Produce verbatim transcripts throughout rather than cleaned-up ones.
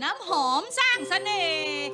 น้ำหอมสร้างเสน่ห์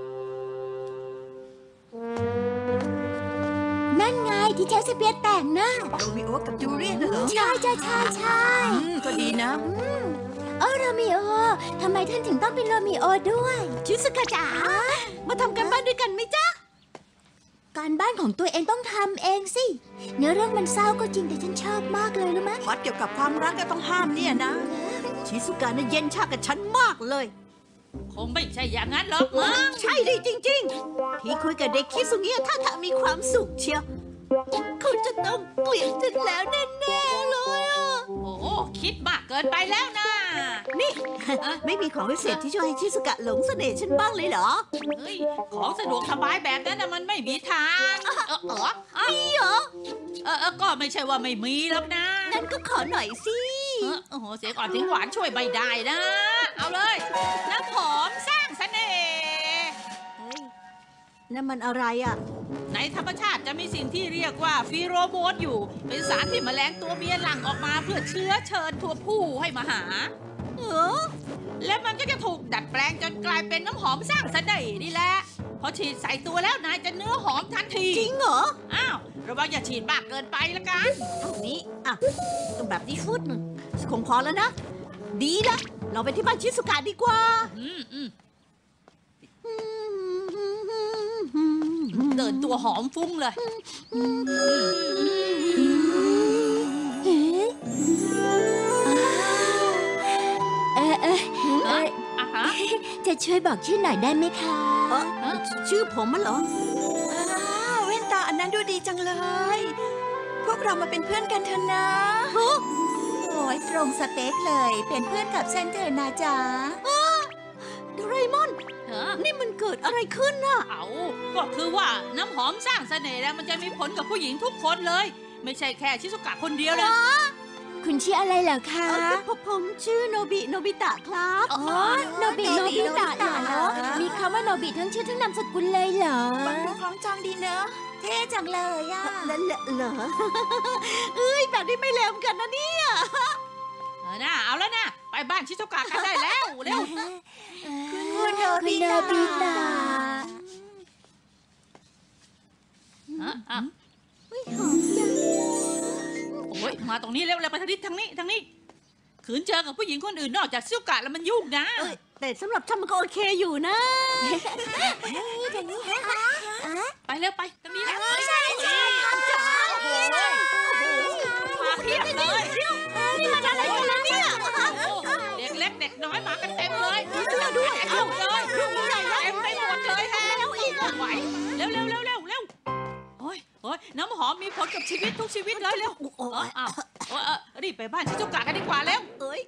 นั่นไงที่เชคสเปียร์แต่งนะโรมิโอกับจูเลียตเหรอใช่ใช่ใช่ใช่ก็ดีนะเออโรมิโอทำไมท่านถึงต้องเป็นโรมิโอด้วยชิซุกะจ๋ามาทำกันบ้านด้วยกันไหมจ๊ะการบ้านของตัวเองต้องทำเองสิเนื้อเรื่องมันเศร้าก็จริงแต่ฉันชอบมากเลยรู้ไหมพอดเกี่ยวกับความรักก็ต้องห้ามเนี่ยนะชิซุกะน่ะเย็นชากับฉันมากเลยคงไม่ใช่อย่างนั้นหรอกมั้งใช่ดิจริงๆที่คุยกับเด็กคิสุเงียท่าทางมีความสุขเชียวเขาจะต้องเกลียดฉันแล้วแน่ๆเลยอ่ะโอ้คิดมากเกินไปแล้วนะนี่ไม่มีของพิเศษที่ช่วยให้ชิซุกะหลงเสน่ห์ฉันบ้างเลยเหรอเฮ้ยของสะดวกสบายแบบนั้นนะมันไม่มีทางเออเออมีเหรอเออก็ไม่ใช่ว่าไม่มีแล้วนะงั้นก็ขอหน่อยสิโอ้โหเสียงอ่อนเสียงหวานช่วยไม่ได้นะเอาเลยน้ำหอมสร้างเสน่ห์เฮ้ยนั่นมันอะไรอ่ะในธรรมชาติจะมีสิ่งที่เรียกว่าฟีโรโมนอยู่เป็นสารที่แมลงตัวเมียหลั่งออกมาเพื่อเชื้อเชิญตัวผู้ให้มาหาเออแล้วมันก็จะถูกดัดแปลงจนกลายเป็นน้ำหอมสร้างเสน่ห์นี่แหละพอฉีดใส่ตัวแล้วนายจะเนื้อหอมทันทีจริงเหรออ้าวระวังอย่าฉีดมากเกินไปละกันเท่านี้อ่ะต้องแบบนี้ฟุตนึงคงพอแล้วนะดีละเราไปที่บ้านชิซุกะดีกว่าอืมอืมเดินตัวหอมฟุ้งเลยเออเออเออจะช่วยบอกชื่อหน่อยได้ไหมคะชื่อผมมันเหรอแว่นตาอันนั้นดูดีจังเลยพวกเรามาเป็นเพื่อนกันเถอะนะโอ้ยตรงสเปคเลยเป็นเพื่อนกับฉันเถอะนะจ๊ะโดเรมอนนี่มันเกิดอะไรขึ้นน่ะเอาก็คือว่าน้ำหอมสร้างเสน่ห์แล้วมันจะมีผลกับผู้หญิงทุกคนเลยไม่ใช่แค่ชิซุกะคนเดียวนะคุณชื่ออะไรเหรอคะผมชื่อโนบิโนบิตะครับอ๋อโนบิโนบิตะเหรอมีคำว่าโนบิทั้งชื่อทั้งนามสกุลเลยเหรอฟังดูคล้องจองดีเนอะเท่จังเลยอ่ะนั่นเหรอเอ้ยแบบนี้ไม่เลวกันนะเนี่ยเออน่าเอาแล้วนะไปบ้านชิซุกะกันได้แล้วเร็วคุณโนบิตะอ่ะโอ้ยมาตรงนี้เร็วๆไปทางนี้ทางนี้ทางนี้ขืนเจอกับผู้หญิงคนอื่นนอกจากชิซุกะแล้วมันยุ่งนะแต่สำหรับฉันมันก็โอเคอยู่นะไปเร็วไปตรงนี้นะใช่ใช่มาเพียบเลยนี่มันอะไรกันล่ะเนี่ยเด็กเล็กเด็กน้อยมากันเต็มเลยช่วยด้วยเอาเลยเต็มไปหมดเลยแฮะไหวเร็วเร็วเร็วเร็วเร็วโอ้ยโอ้ยน้ำหอมมีผลกับชีวิตทุกชีวิตเลยเร็วอ้าวรีบไปบ้านชิซุกะกันดีกว่าเร็วเอ้ย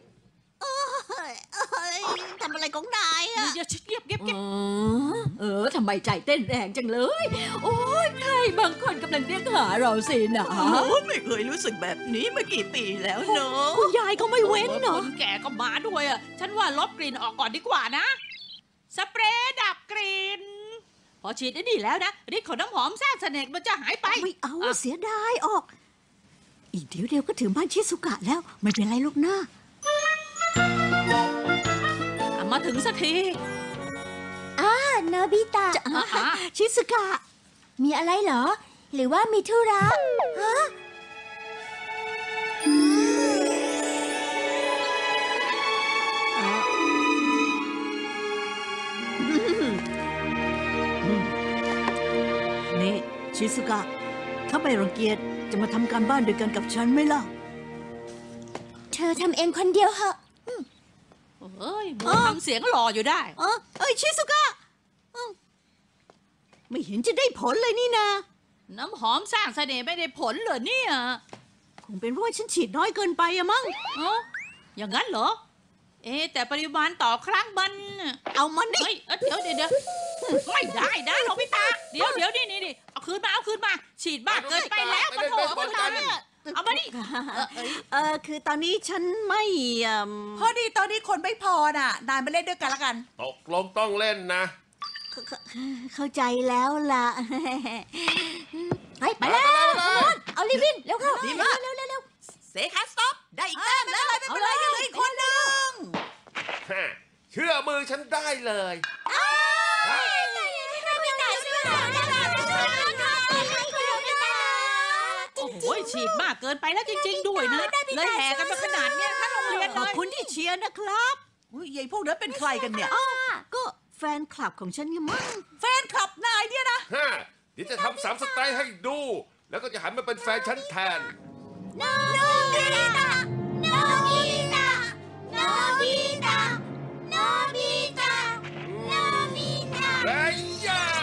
ทำอะไรของนายอ่ะอย่าเก็บเก็บเก็บเออทำไมใจเต้นแรงจังเลยโอ้ยใครบางคนกำลังเรียกหาเราสินะไม่เคยรู้สึกแบบนี้มากี่ปีแล้วเนอะคุณยายเขาไม่เว้นเนอะคนแก่ก็มาด้วยอ่ะฉันว่าลบกลิ่นออกก่อนดีกว่านะสเปรย์ดับกลิ่นพอฉีดได้ดีแล้วนะฤทธิ์ของน้ำหอมสร้างเสน่ห์มันจะหายไปไม่เอาเสียดายออกอีกเดี๋ยวเดียวก็ถึงบ้านชิซุกะแล้วไม่เป็นไรลูกนะมาถึงสักทีอ่าโนบิตะชิซุกะมีอะไรเหรอหรือว่ามีธุระฮะนี่ชิซุกะถ้าไม่รังเกียจจะมาทำการบ้านด้วยกันกับฉันไหมล่ะเธอทำเองคนเดียวเหรอเฮ้ยมึงทำเสียงหล่ออยู่ได้เออเอ้ยชิซุกะไม่เห็นจะได้ผลเลยนี่นะน้ำหอมสร้างเสน่ห์ไม่ได้ผลเหรอเนี่ยคงเป็นเพราะว่าฉันฉีดน้อยเกินไปอะมั้งเอออย่างนั้นเหรอเอ๊แต่ปริมาณต่อครั้งมันเอามันดิเฮ้ยเดี๋ยวเดี๋ยวเดี๋ยวไม่ได้นะโนบิตะเดี๋ยวเดี๋ยวนี่นี่นี่เอาคืนมาเอาคืนมาฉีดมากเกินไปแล้วปะโถเอาคืนมาเอามาดิเออคือตอนนี้ฉันไม่พอดีตอนนี้คนไม่พอน่ะนายมาเล่นด้วยกันละกันตกลงต้องเล่นนะเข้าใจแล้วล่ะไปแล้วเอาลิวินเร็วเข้าดีมากเร็วเร็วเซคัสต็อปได้อีกแต้มแล้วไม่เป็นไรยังเหลืออีกคนนึงเชื่อมือฉันได้เลยฮะโอ้โหฉีดมากเกินไปแล้วจริงๆด้วยนะ เลยแห่กันมาขนาดเนี้ยทั้งโรงเรียนขเลอบยคุณที่เชียร์นะครับอุ้ยยายพวกนั้นเป็นใครกันเนี่ยก็แฟนคลับของฉันไงมั้งแฟนคลับนายเนี่ยนะฮะเดี๋ยวจะทำสามสไตล์ให้ดู แล้วก็จะหันมาเป็นแฟนฉันแทนโนบิตะโนบิตะโนบิตะโนบิตะโนบิตะเฮ้ยย่า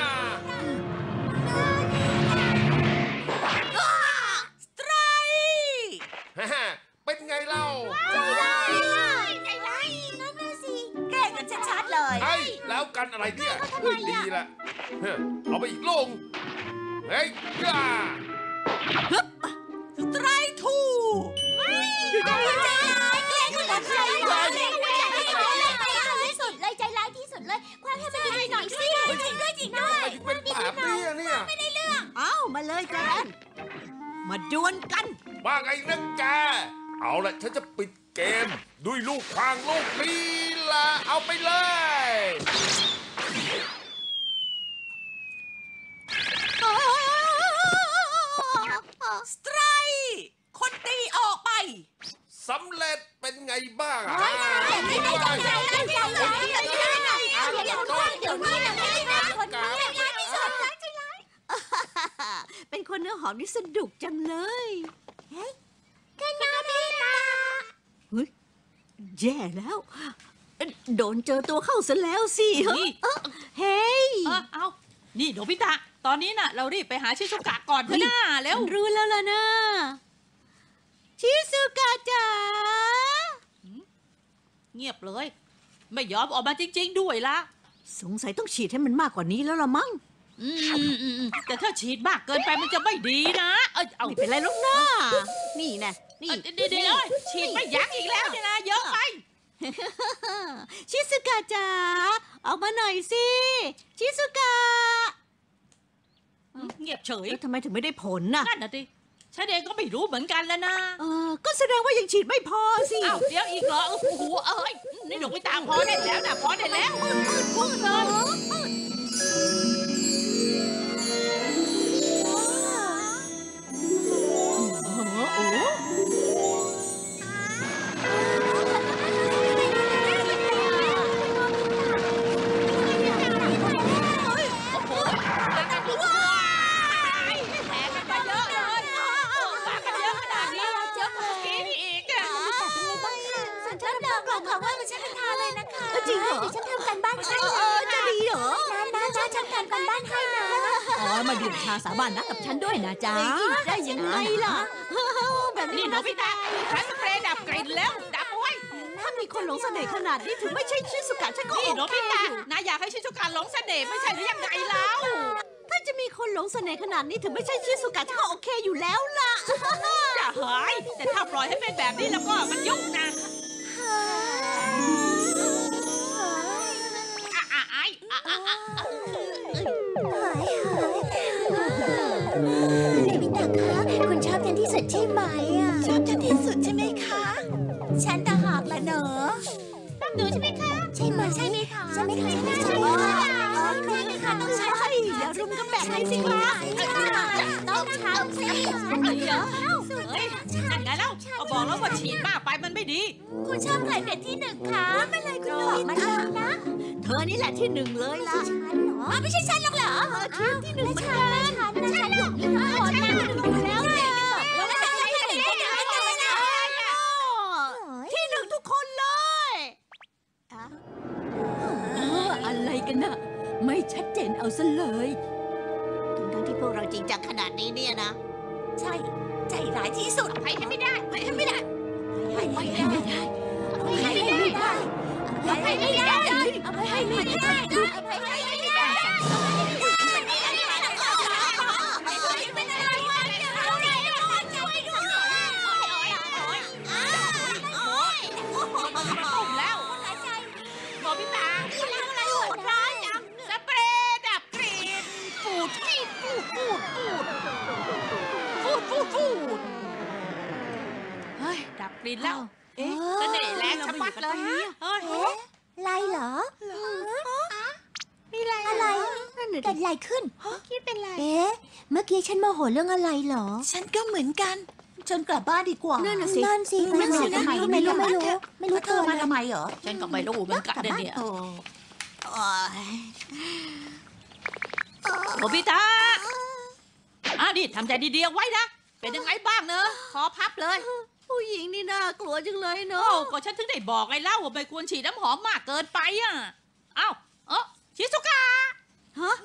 สไตรค์ฮ่าฮ่าเป็นไงเล่าใจร้ายอ่ะใจร้ายนั่นน่ะสิแกล้งกันชัดๆเลยไอ้แล้วกันอะไรเนี่ยเฮ้ยดีละเฮ้ยเอาไปอีกโลงเฮ้ยย่าสไตรค์ทูใจร้ายแกล้งคนละใจร้ายใจร้ายที่สุดเลยใจร้ายที่สุดเลยความให้มันดีหน่อยสิจริงด้วยจริงด้วยทำไมถึงเป็นแบบนี้อะเนี่ยเอ้ามาเลยแจนมาดวลกันว่าไงนะแกเอาละฉันจะปิดเกม ด้วยลูกควางลูกนี้ละเอาไปเลยสไตรค์คนตีออกไปสำเร็จเป็นไงบ้างอะใจร้ายใจร้ายใจร้ายใจร้ายเดี๋ยวนี้เดี๋ยวนี้นะไม่ได้คนนี้ใจร้ายที่สุดใจร้ายเป็นคนเนื้อหอมนี่สนุกจังเลยก็โนบิตะเฮ้ยแย่แล้ว โดนเจอตัวเข้าซะแล้วสินี่เอ้อเฮ้ยเออเอานี่โนบิตะ ตอนนี้น่ะ เรารีบไปหาชิซุกะก่อนเถอะนะเร็วรู้แล้วล่ะนะ ชิซุกะจ๋าเงียบเลย ไม่ยอมออกมาจริง ๆ ด้วยละสงสัยต้องฉีดให้มันมากกว่านี้แล้วล่ะมั้งอืมอืมอืมอืมแต่ถ้าฉีดมากเกินไปมันจะไม่ดีนะ เออเอาไม่เป็นไรหรอกนะนี่นะนี่เออเดี๋ยวเดี๋ยวฉีดไม่ยั้งอีกแล้วเนี่ยนะเยอะไปชิซุกะจ๋าออกมาหน่อยสิ ชิซุกะเงียบเฉยแล้วทำไมถึงไม่ได้ผลน่ะนั่นน่ะดิฉันเองก็ไม่รู้เหมือนกันแล้วนะเออก็แสดงว่ายังฉีดไม่พอสิอ้าวเดี๋ยวอีกเหรอโอ้โหเอ้ยนี่หนูไม่ตามพอได้แล้วนะพอได้แล้วพูดเลยโอ้โหโอ้โหมากันดูว้ายแผลกันมาเยอะเลยมากันเยอะขนาดนี้เจอเมื่อกี้นี่อีกอะฉันชอบดอกของของว่าฉันทานเลยนะคะจริงเหรอเดี๋ยวฉันทำการบ้านให้เออจะดีเหรอนะนะนะฉันทำการบ้านให้นะอ๋อมาดื่มชาสาบานนะกับฉันด้วยนะจ๊ะได้ยังไงล่ะแบบนี้นี่หนูนะพี่ตาใช้สเปรย์ดับกลิ่นแล้วดับเอาไว้ถ้ามีคนหลงเสน่ห์ขนาดนี้ถึงไม่ใช่ชิสุกะฉันก็นี่โอหนูเคพี่ตาอยู่นายอยากให้ชิซุกะหลงเสน่ห์ไม่ใช่หรือยังไงแล้วถ้าจะมีคนหลงเสน่ห์ขนาดนี้ถึงไม่ใช่ชิสุกะฉันก็โอเคอยู่แล้วล่ะจะหายแต่ถ้าปล่อยให้เป็นแบบนี้แล้วก็มันยุ่งนะอ่ะอ่ะไอ้อ่ะอ่ะอ่ะพี่ตาคะคุณชอบฉันที่สุดใช่ไหมอ่ะชอบฉันที่สุดใช่ไหมคะฉันต่างหากละเนอะหนูใช่ไหมคะ ใช่ไหมใช่ไหมคะใช่ไหมคะใช่ไหมคะอ๋อคือค่ะต้องใช่ใช่อย่ารุมกันแบบนี้สิครับต้องทำสิเยอะเฮ้ยนั่นไงแล้วก็บอกแล้วว่าฉีดมากไปมันไม่ดีคุณชอบใครเป็นที่หนึ่งคะไม่เลยคุณบอกมาเลยนะเธอนี่แหละที่หนึ่งเลยล่ะฉันเหรอไม่ใช่ฉันหรอกเหรอทีมที่หนึ่งเหมือนกันฉันนะฉันอยู่นี่ทั้งหมดนะดูแล้วเนี่ยแล้วไม่ใช่ที่หนึ่งที่หนึ่งเลยนะที่หนึ่งทุกคนเลยเอออะไรกันน่ะ ไม่ชัดเจนเอาซะเลยทั้งที่พวกเราจริงจังขนาดนี้เนี่ยนะใช่ ใจร้ายที่สุดไปให้ไม่ได้ไปให้ไม่ได้ให้ไม่ได้ให้ไม่ได้ให้ไม่ได้ให้ไม่ได้ให้ไม่ได้ให้ไม่ได้เป็นอะไรวะเนี่ยช่วยด้วยแล้วโนบิตะสเปรย์ดับกลิ่นฟูดฟีดฟูดฟูดฟูดฟูดฟูดฟูดเฮ้ยดับกลิ่นแล้วเอ๊ะเสน่ห์แรงชะมัดเลยเฮ้ยไรเหรอดี๋ยวเกิดอะไรขึ้นคิดเป็นไรเอ๊ะ เมื่อกี้ฉันโมโหเรื่องอะไรเหรอฉันก็เหมือนกันฉันกลับบ้านดีกว่านั่นน่ะสินั่นสินั่นสิทำไมนั่นสิไม่รู้ไม่รู้นั่นสิไม่รู้เธตัวอมาเลยทำไมเหรอฉันก็ไม่รู้เหมือนกันเนี่ยโอ้โอ้ยโนบิตะอ่ะนี่ทำใจดีๆเอาไว้นะ เป็นยังไงบ้างเนอะขอพับเลยผู้หญิงนี่น่ากลัวจังเลยโอ้เนาะก็ฉันถึงได้บอกไงเล่าว่าไม่ควรฉีดน้ำหอมมากเกินไปอ่ะ เอ้าเออชิซุกะฮะ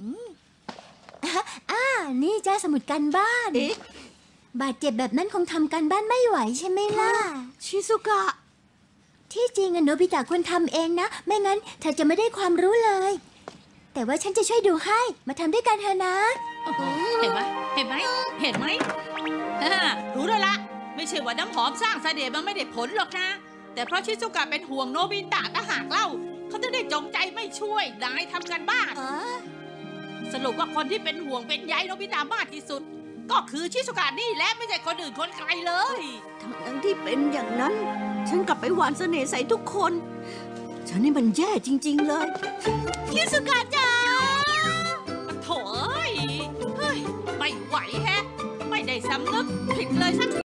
อ่า นี่จ้าสมุดการบ้านเอ๊ะบาดเจ็บแบบนั้นคงทำการบ้านไม่ไหวใช่ไหมล่ะชิซุกะที่จริงอะโนบิตะควรทำเองนะ ไม่งั้นเธอจะไม่ได้ความรู้เลย แต่ว่าฉันจะช่วยดูให้ มาทำด้วยกันเถอะนะโอ้โหเห็นไหมเห็นไหมเห็นไหมอ่ารู้แล้วละไม่ใช่ว่าน้ำหอมสร้างเสน่ห์มันไม่ได้ผลหรอกนะ แต่เพราะชิซุกะเป็นห่วงโนบิตะต่างหากเล่า เขาถึงได้จงใจไม่ช่วยนายทำกันบ้านเออสรุปว่าคนที่เป็นห่วงเป็นใยโนบิตะมากที่สุด ก็คือชิซุกะนี่แหละไม่ใช่คนอื่นคนไกลเลยทั้งที่เป็นอย่างนั้น ฉันกลับไปหวานเสน่ห์ใส่ทุกคน ฉันนี่มันแย่จริง ๆ เลยชิซุกะจ๋าโถ่เอ้ยเฮ้ย ไม่ไหวแฮะ ไม่ได้สำนึกผิดเลยสัก